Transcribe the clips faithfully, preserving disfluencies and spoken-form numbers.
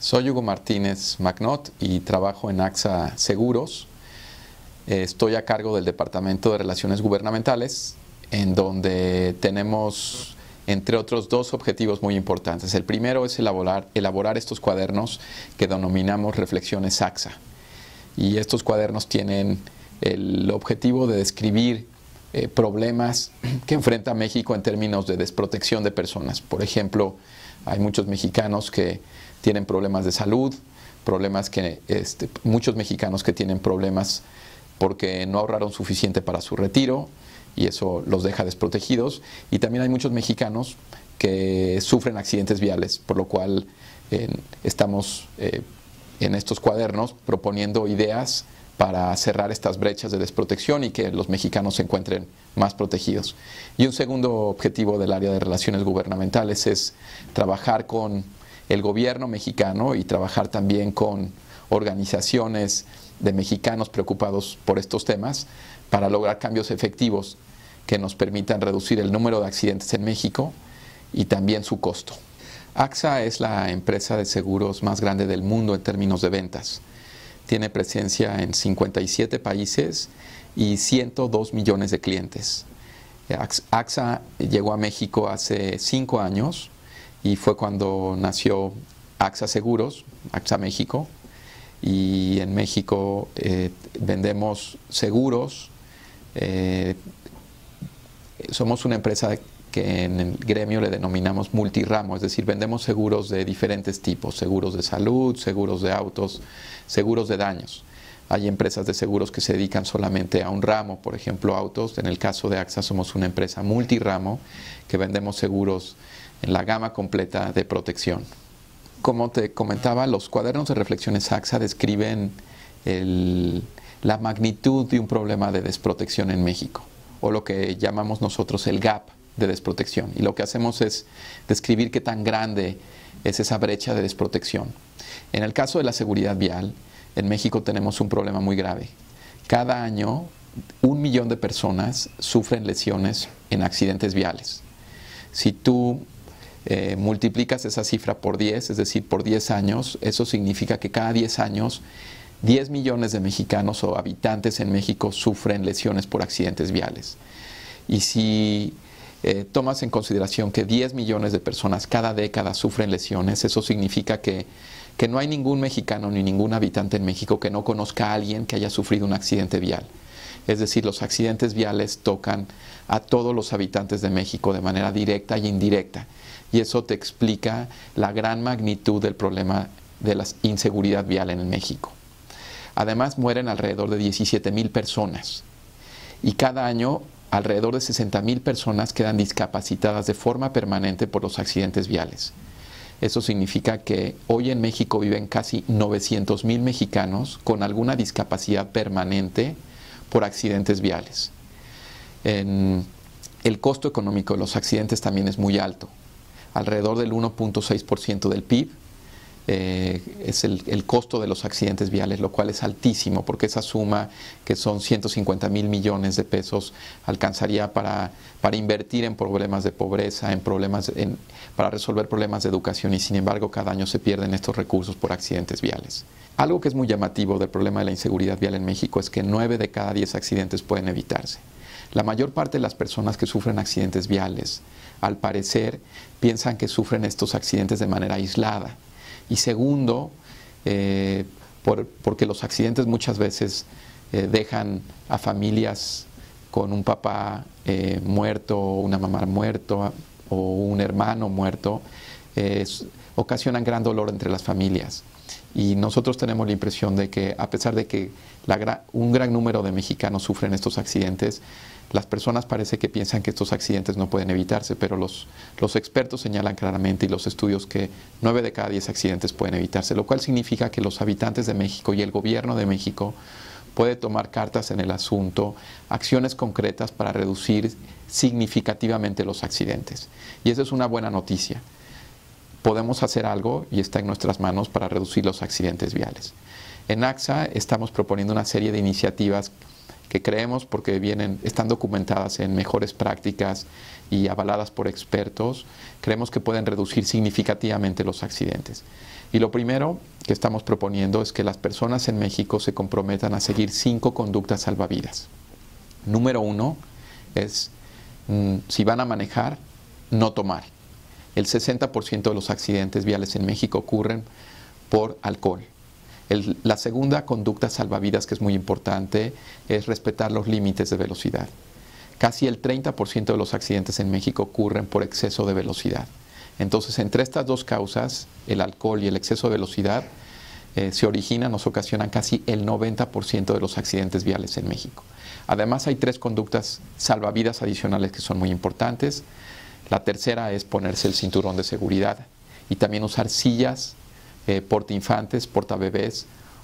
Soy Hugo Martínez Magnot y trabajo en AXA Seguros. Estoy a cargo del Departamento de Relaciones Gubernamentales, en donde tenemos, entre otros, dos objetivos muy importantes. El primero es elaborar, elaborar estos cuadernos que denominamos Reflexiones AXA. Y estos cuadernos tienen el objetivo de describir eh, problemas que enfrenta México en términos de desprotección de personas. Por ejemplo, hay muchos mexicanos que tienen problemas de salud, problemas que, este, muchos mexicanos que tienen problemas porque no ahorraron suficiente para su retiro y eso los deja desprotegidos. Y también hay muchos mexicanos que sufren accidentes viales, por lo cual eh, estamos eh, en estos cuadernos proponiendo ideas para cerrar estas brechas de desprotección y que los mexicanos se encuentren más protegidos. Y un segundo objetivo del área de relaciones gubernamentales es trabajar con el gobierno mexicano y trabajar también con organizaciones de mexicanos preocupados por estos temas para lograr cambios efectivos que nos permitan reducir el número de accidentes en México y también su costo. AXA es la empresa de seguros más grande del mundo en términos de ventas. Tiene presencia en cincuenta y siete países y ciento dos millones de clientes. AXA llegó a México hace cinco años y fue cuando nació AXA Seguros, AXA México, y en México eh, vendemos seguros. Eh, somos una empresa que en el gremio le denominamos multiramo, es decir, vendemos seguros de diferentes tipos, seguros de salud, seguros de autos, seguros de daños. Hay empresas de seguros que se dedican solamente a un ramo, por ejemplo, autos. En el caso de AXA somos una empresa multiramo que vendemos seguros en la gama completa de protección. Como te comentaba, los cuadernos de reflexiones AXA describen el, la magnitud de un problema de desprotección en México, o lo que llamamos nosotros el gap de desprotección. Y lo que hacemos es describir qué tan grande es esa brecha de desprotección. En el caso de la seguridad vial, en México tenemos un problema muy grave. Cada año, un millón de personas sufren lesiones en accidentes viales. Si tú eh, multiplicas esa cifra por diez, es decir, por diez años, eso significa que cada diez años, diez millones de mexicanos o habitantes en México sufren lesiones por accidentes viales. Y si eh, tomas en consideración que diez millones de personas cada década sufren lesiones, eso significa que que no hay ningún mexicano ni ningún habitante en México que no conozca a alguien que haya sufrido un accidente vial. Es decir, los accidentes viales tocan a todos los habitantes de México de manera directa e indirecta. Y eso te explica la gran magnitud del problema de la inseguridad vial en México. Además, mueren alrededor de diecisiete mil personas. Y cada año, alrededor de sesenta mil personas quedan discapacitadas de forma permanente por los accidentes viales. Eso significa que hoy en México viven casi novecientos mil mexicanos con alguna discapacidad permanente por accidentes viales. En el costo económico de los accidentes también es muy alto. Alrededor del uno punto seis por ciento del P I B eh, es el, el costo de los accidentes viales, lo cual es altísimo porque esa suma, que son ciento cincuenta mil millones de pesos, alcanzaría para, para invertir en problemas de pobreza, en problemas, en, para resolver problemas de educación, y sin embargo cada año se pierden estos recursos por accidentes viales. Algo que es muy llamativo del problema de la inseguridad vial en México es que nueve de cada diez accidentes pueden evitarse. La mayor parte de las personas que sufren accidentes viales, al parecer, piensan que sufren estos accidentes de manera aislada. Y segundo, eh, por, porque los accidentes muchas veces eh, dejan a familias con un papá eh, muerto, una mamá muerto o un hermano muerto, eh, ocasionan gran dolor entre las familias. Y nosotros tenemos la impresión de que, a pesar de que la gra- un gran número de mexicanos sufren estos accidentes, las personas parece que piensan que estos accidentes no pueden evitarse, pero los, los expertos señalan claramente, y los estudios, que nueve de cada diez accidentes pueden evitarse, lo cual significa que los habitantes de México y el gobierno de México puede tomar cartas en el asunto, acciones concretas para reducir significativamente los accidentes. Y esa es una buena noticia. Podemos hacer algo y está en nuestras manos para reducir los accidentes viales. En AXA estamos proponiendo una serie de iniciativas que creemos, porque vienen, están documentadas en mejores prácticas y avaladas por expertos, creemos que pueden reducir significativamente los accidentes. Y lo primero que estamos proponiendo es que las personas en México se comprometan a seguir cinco conductas salvavidas. Número uno es, mmm, si van a manejar, no tomar. El sesenta por ciento de los accidentes viales en México ocurren por alcohol. El, la segunda conducta salvavidas, que es muy importante, es respetar los límites de velocidad. Casi el treinta por ciento de los accidentes en México ocurren por exceso de velocidad. Entonces, entre estas dos causas, el alcohol y el exceso de velocidad, eh, se originan, nos ocasionan casi el noventa por ciento de los accidentes viales en México. Además, hay tres conductas salvavidas adicionales que son muy importantes. La tercera es ponerse el cinturón de seguridad y también usar sillas, eh, portainfantes, portabebés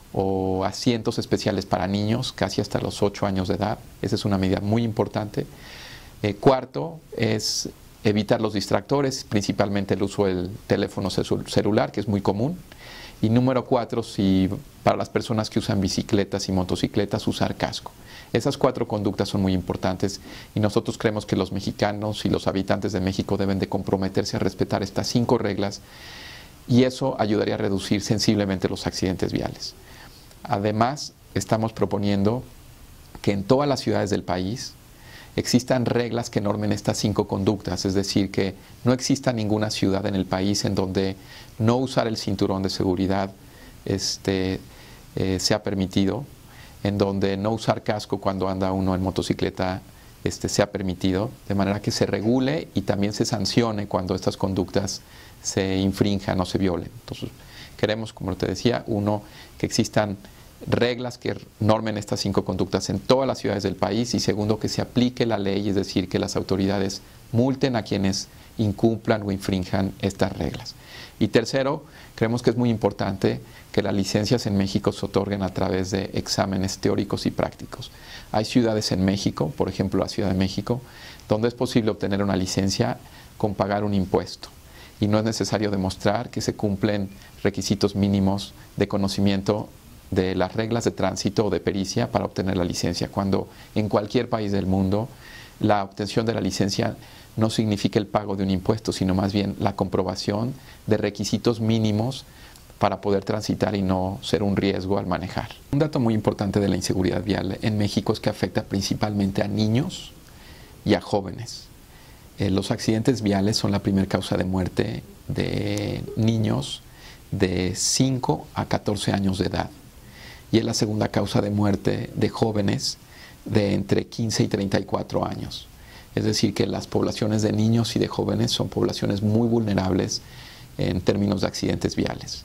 o asientos especiales para niños, casi hasta los ocho años de edad. Esa es una medida muy importante. Eh, cuarto es evitar los distractores, principalmente el uso del teléfono celular, que es muy común. Y número cuatro, si para las personas que usan bicicletas y motocicletas, usar casco. Esas cuatro conductas son muy importantes y nosotros creemos que los mexicanos y los habitantes de México deben de comprometerse a respetar estas cinco reglas y eso ayudaría a reducir sensiblemente los accidentes viales. Además, estamos proponiendo que en todas las ciudades del país existan reglas que normen estas cinco conductas, es decir, que no exista ninguna ciudad en el país en donde no usar el cinturón de seguridad este, eh, sea permitido, en donde no usar casco cuando anda uno en motocicleta este, sea permitido, de manera que se regule y también se sancione cuando estas conductas se infrinjan o se violen. Entonces, queremos, como te decía, uno, que existan reglas que normen estas cinco conductas en todas las ciudades del país y segundo, que se aplique la ley, es decir, que las autoridades multen a quienes incumplan o infrinjan estas reglas. Y tercero, creemos que es muy importante que las licencias en México se otorguen a través de exámenes teóricos y prácticos. Hay ciudades en México, por ejemplo la Ciudad de México, donde es posible obtener una licencia con pagar un impuesto y no es necesario demostrar que se cumplen requisitos mínimos de conocimiento de las reglas de tránsito o de pericia para obtener la licencia, cuando en cualquier país del mundo la obtención de la licencia no significa el pago de un impuesto, sino más bien la comprobación de requisitos mínimos para poder transitar y no ser un riesgo al manejar. Un dato muy importante de la inseguridad vial en México es que afecta principalmente a niños y a jóvenes. Eh, los accidentes viales son la primera causa de muerte de niños de cinco a catorce años de edad y es la segunda causa de muerte de jóvenes de entre quince y treinta y cuatro años. Es decir, que las poblaciones de niños y de jóvenes son poblaciones muy vulnerables en términos de accidentes viales.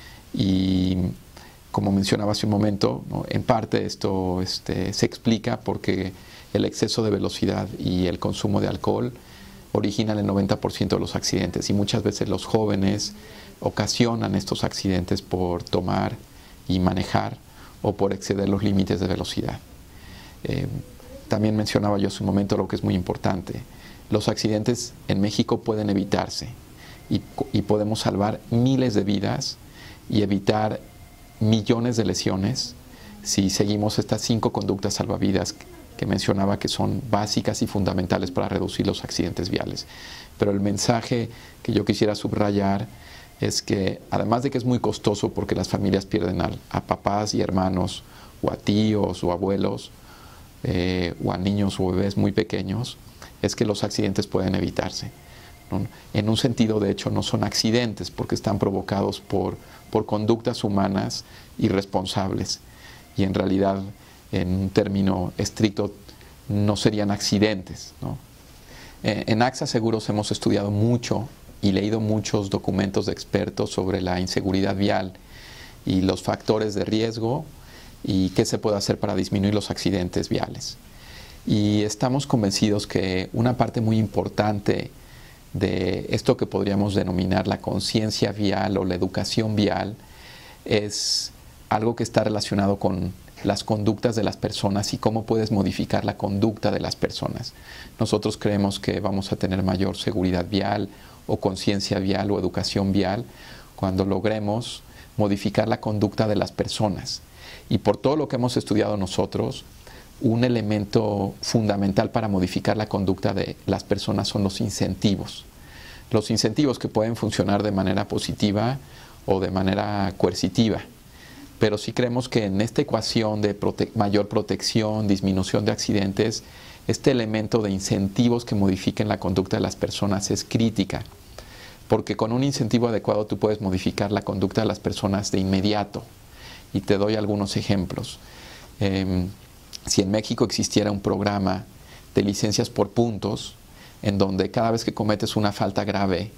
Y como mencionaba hace un momento, ¿no?, en parte esto este, se explica porque el exceso de velocidad y el consumo de alcohol originan el noventa por ciento de los accidentes y muchas veces los jóvenes ocasionan estos accidentes por tomar y manejar o por exceder los límites de velocidad. Eh, también mencionaba yo hace un momento lo que es muy importante. Los accidentes en México pueden evitarse y, y podemos salvar miles de vidas y evitar millones de lesiones si seguimos estas cinco conductas salvavidas que mencionaba que son básicas y fundamentales para reducir los accidentes viales. Pero el mensaje que yo quisiera subrayar es que además de que es muy costoso porque las familias pierden a, a papás y hermanos o a tíos o abuelos eh, o a niños o bebés muy pequeños, es que los accidentes pueden evitarse, ¿no? En un sentido, de hecho, no son accidentes porque están provocados por, por conductas humanas irresponsables y en realidad, en un término estricto, no serían accidentes, ¿no? Eh, en AXA Seguros hemos estudiado mucho y leído muchos documentos de expertos sobre la inseguridad vial y los factores de riesgo y qué se puede hacer para disminuir los accidentes viales. Y estamos convencidos que una parte muy importante de esto que podríamos denominar la conciencia vial o la educación vial es algo que está relacionado con las conductas de las personas y cómo puedes modificar la conducta de las personas. Nosotros creemos que vamos a tener mayor seguridad vial o conciencia vial o educación vial cuando logremos modificar la conducta de las personas. Y por todo lo que hemos estudiado nosotros, un elemento fundamental para modificar la conducta de las personas son los incentivos. Los incentivos que pueden funcionar de manera positiva o de manera coercitiva. Pero sí creemos que en esta ecuación de prote- mayor protección, disminución de accidentes, este elemento de incentivos que modifiquen la conducta de las personas es crítica. Porque con un incentivo adecuado tú puedes modificar la conducta de las personas de inmediato. Y te doy algunos ejemplos. Eh, si en México existiera un programa de licencias por puntos, en donde cada vez que cometes una falta grave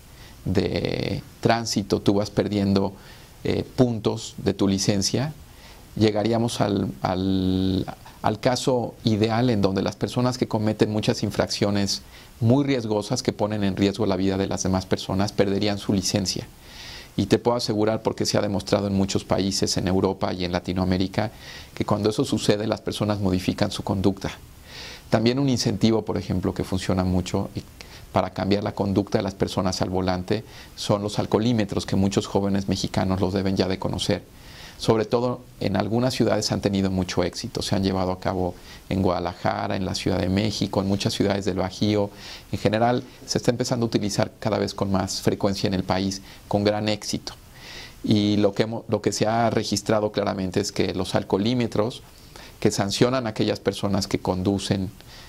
de tránsito, tú vas perdiendo eh, puntos de tu licencia, llegaríamos al, al, al caso ideal en donde las personas que cometen muchas infracciones muy riesgosas que ponen en riesgo la vida de las demás personas perderían su licencia. Y te puedo asegurar, porque se ha demostrado en muchos países, en Europa y en Latinoamérica, que cuando eso sucede las personas modifican su conducta. También un incentivo, por ejemplo, que funciona mucho para cambiar la conducta de las personas al volante son los alcoholímetros, que muchos jóvenes mexicanos los deben ya de conocer. Sobre todo en algunas ciudades han tenido mucho éxito, se han llevado a cabo en Guadalajara, en la Ciudad de México, en muchas ciudades del Bajío. En general se está empezando a utilizar cada vez con más frecuencia en el país, con gran éxito. Y lo que, hemos, lo que se ha registrado claramente es que los alcoholímetros que sancionan a aquellas personas que conducen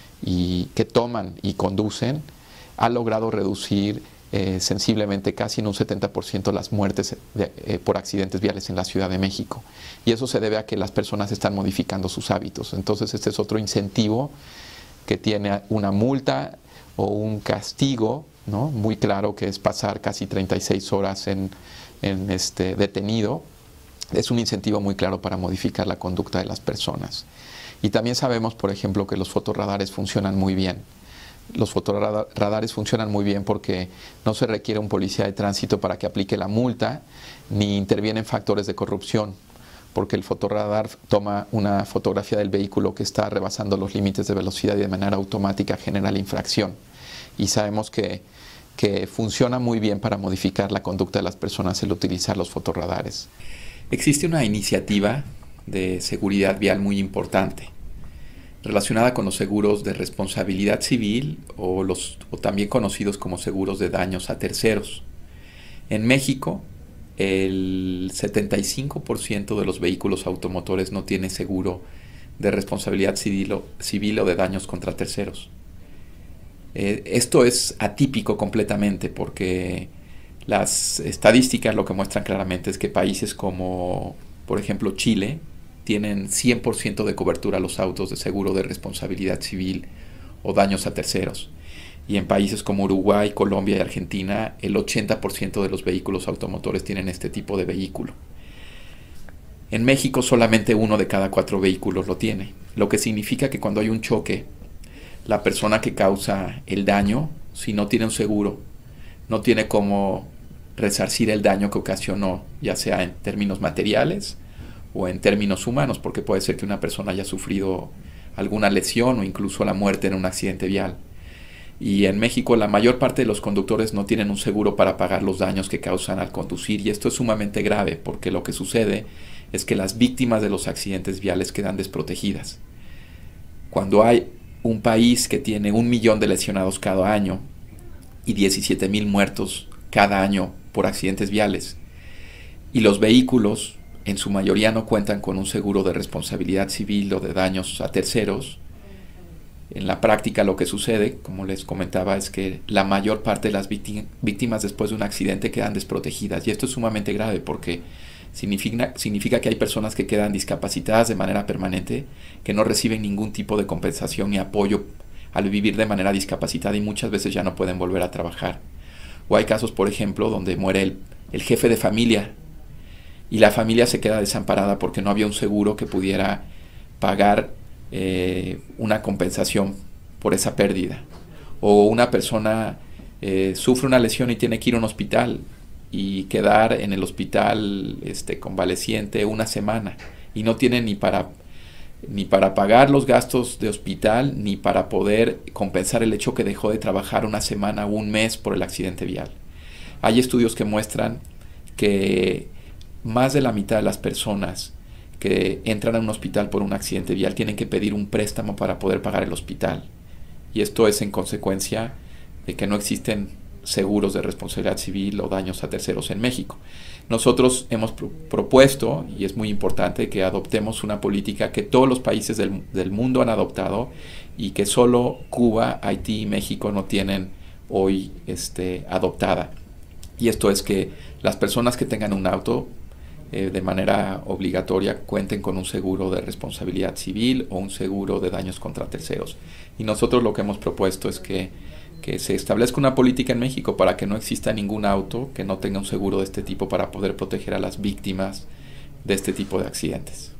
y que toman y conducen, ha logrado reducir eh, sensiblemente casi en un setenta por ciento las muertes de, eh, por accidentes viales en la Ciudad de México. Y eso se debe a que las personas están modificando sus hábitos. Entonces este es otro incentivo que tiene una multa o un castigo, ¿no?, muy claro, que es pasar casi treinta y seis horas en, en este detenido. Es un incentivo muy claro para modificar la conducta de las personas. Y también sabemos, por ejemplo, que los fotorradares funcionan muy bien. Los fotorradares funcionan muy bien porque no se requiere un policía de tránsito para que aplique la multa, ni intervienen factores de corrupción, porque el fotorradar toma una fotografía del vehículo que está rebasando los límites de velocidad y de manera automática genera la infracción. Y sabemos que, que funciona muy bien para modificar la conducta de las personas el utilizar los fotorradares. Existe una iniciativa de seguridad vial muy importante, relacionada con los seguros de responsabilidad civil o, los, o también conocidos como seguros de daños a terceros. En México, el setenta y cinco por ciento de los vehículos automotores no tiene seguro de responsabilidad civil o, civil o de daños contra terceros. Eh, esto es atípico completamente porque las estadísticas lo que muestran claramente es que países como, por ejemplo, Chile, tienen cien por ciento de cobertura a los autos de seguro de responsabilidad civil o daños a terceros. Y en países como Uruguay, Colombia y Argentina, el ochenta por ciento de los vehículos automotores tienen este tipo de vehículo. En México solamente uno de cada cuatro vehículos lo tiene, lo que significa que cuando hay un choque, la persona que causa el daño, si no tiene un seguro, no tiene cómo resarcir el daño que ocasionó, ya sea en términos materiales o en términos humanos, porque puede ser que una persona haya sufrido alguna lesión o incluso la muerte en un accidente vial. Y en México la mayor parte de los conductores no tienen un seguro para pagar los daños que causan al conducir, y esto es sumamente grave porque lo que sucede es que las víctimas de los accidentes viales quedan desprotegidas. Cuando hay un país que tiene un millón de lesionados cada año y diecisiete mil muertos cada año por accidentes viales, y los vehículos en su mayoría no cuentan con un seguro de responsabilidad civil o de daños a terceros, en la práctica lo que sucede, como les comentaba, es que la mayor parte de las víctimas después de un accidente quedan desprotegidas. Y esto es sumamente grave porque significa, significa que hay personas que quedan discapacitadas de manera permanente, que no reciben ningún tipo de compensación ni apoyo al vivir de manera discapacitada y muchas veces ya no pueden volver a trabajar. O hay casos, por ejemplo, donde muere el, el jefe de familia y la familia se queda desamparada porque no había un seguro que pudiera pagar eh, una compensación por esa pérdida. O una persona eh, sufre una lesión y tiene que ir a un hospital y quedar en el hospital este, convaleciente una semana y no tiene ni para, ni para pagar los gastos de hospital ni para poder compensar el hecho que dejó de trabajar una semana o un mes por el accidente vial. Hay estudios que muestran que más de la mitad de las personas que entran a un hospital por un accidente vial tienen que pedir un préstamo para poder pagar el hospital. Y esto es en consecuencia de que no existen seguros de responsabilidad civil o daños a terceros en México. Nosotros hemos pro propuesto, y es muy importante, que adoptemos una política que todos los países del, del mundo han adoptado y que solo Cuba, Haití y México no tienen hoy este, adoptada. Y esto es que las personas que tengan un auto eh, de manera obligatoria cuenten con un seguro de responsabilidad civil o un seguro de daños contra terceros. Y nosotros lo que hemos propuesto es que que se establezca una política en México para que no exista ningún auto que no tenga un seguro de este tipo para poder proteger a las víctimas de este tipo de accidentes.